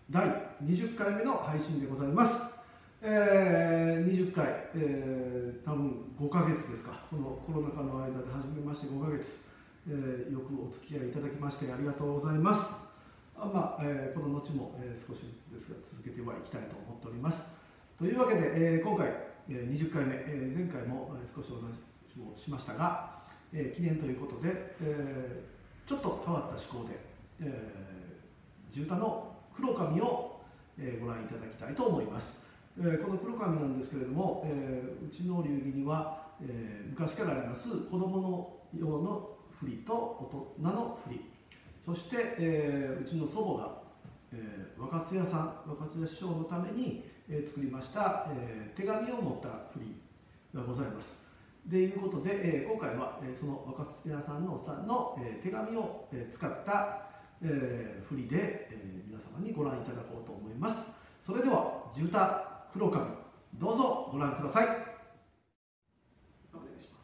第20回目の配信でございます。20回、多分5ヶ月ですか。このコロナ禍の間で始めまして5ヶ月、よくお付き合いいただきましてありがとうございます。この後も、少しずつですが続けてはいきたいと思っております。というわけで、今回、20回目、前回も少しお話をしましたが、記念ということで、ちょっと変わった趣向で、地唄の黒髪を、ご覧いただきたいと思います。この黒髪なんですけれども、うちの流儀には、昔からあります子どもの用の振りと大人の振り、そして、うちの祖母が、若津屋師匠のために、作りました、手紙を持った振りがございます。ということで、今回は、その若津屋さんの手紙を、使った、振りで、皆様にご覧いただこうと思います。それでは地唄黒髪、どうぞご覧ください。お願いします。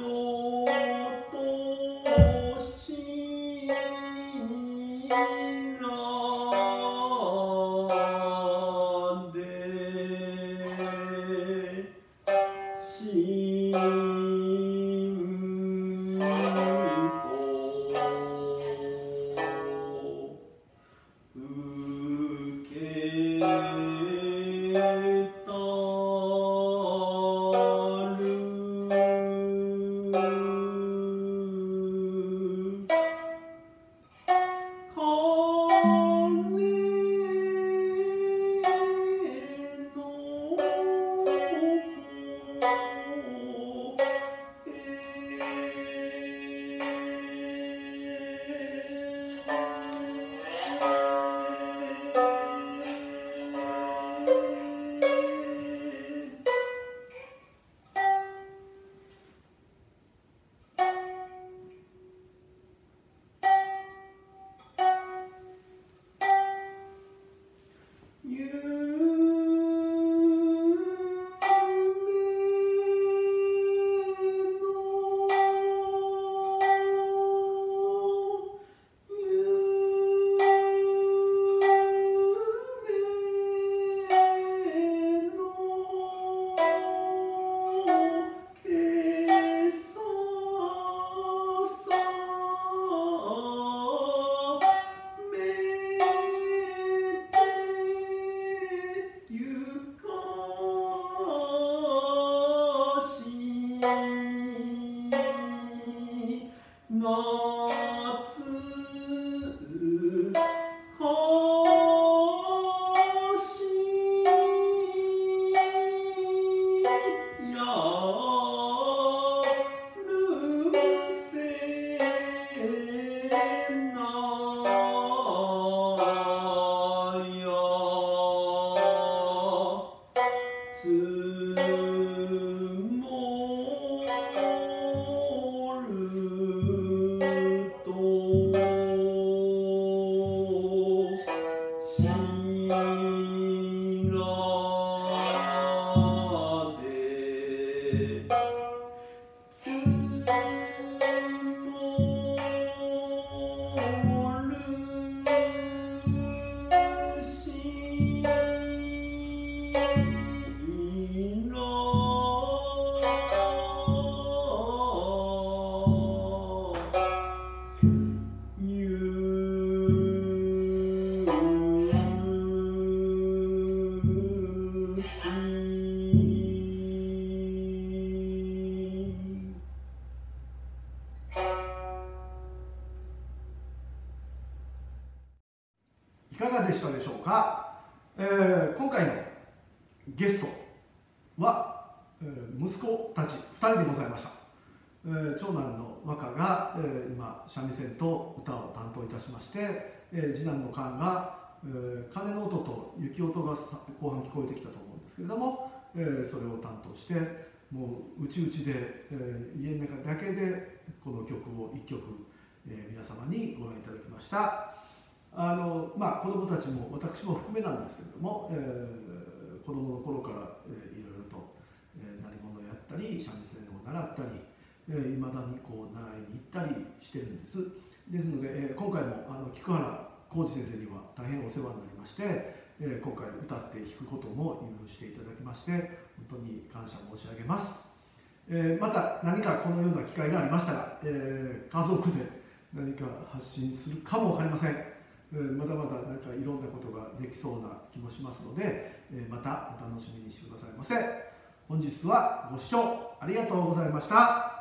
かがでしたでしょうか。今回のゲストは、息子たち2人でございました。長男の和歌が、今三味線と歌を担当いたしまして、次男の勘が、鐘の音と雪音が後半聞こえてきたと思うんですけれども、それを担当してもう内々で、家の中だけでこの曲を1曲、皆様にご覧いただきました。子どもたちも私も含めなんですけれども、子どもの頃から、いろいろと、鳴り物をやったり三味線を習ったりいまだにこう習いに行ったりしてるんです。ですので、今回も菊原浩二先生には大変お世話になりまして、今回歌って弾くことも許していただきまして本当に感謝申し上げます。また何かこのような機会がありましたら、家族で何か発信するかも分かりません。まだまだなんかいろんなことができそうな気もしますので、またお楽しみにしてくださいませ。本日はご視聴ありがとうございました。